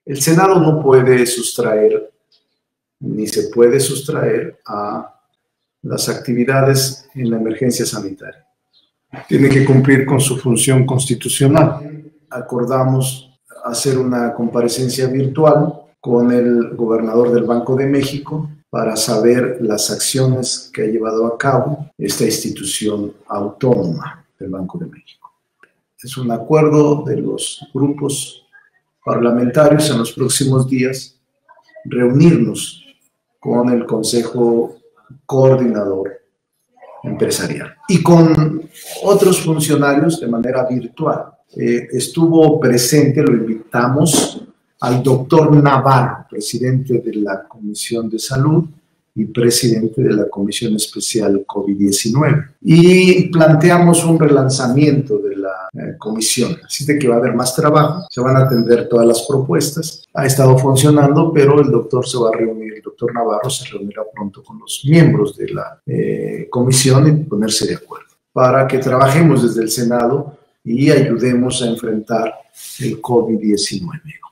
El Senado no puede sustraer, ni se puede sustraer a las actividades en la emergencia sanitaria. Tiene que cumplir con su función constitucional. Acordamos hacer una comparecencia virtual con el gobernador del Banco de México para saber las acciones que ha llevado a cabo esta institución autónoma del Banco de México. Es un acuerdo de los grupos parlamentarios en los próximos días reunirnos con el Consejo Coordinador Empresarial y con otros funcionarios de manera virtual. Estuvo presente, lo invitamos, al doctor Navarro, presidente de la Comisión de Salud y presidente de la Comisión Especial COVID-19. Y planteamos un relanzamiento de la comisión, así de que va a haber más trabajo, se van a atender todas las propuestas. Ha estado funcionando, pero el doctor se va a reunir, el doctor Navarro se reunirá pronto con los miembros de la comisión y ponerse de acuerdo para que trabajemos desde el Senado y ayudemos a enfrentar el COVID-19.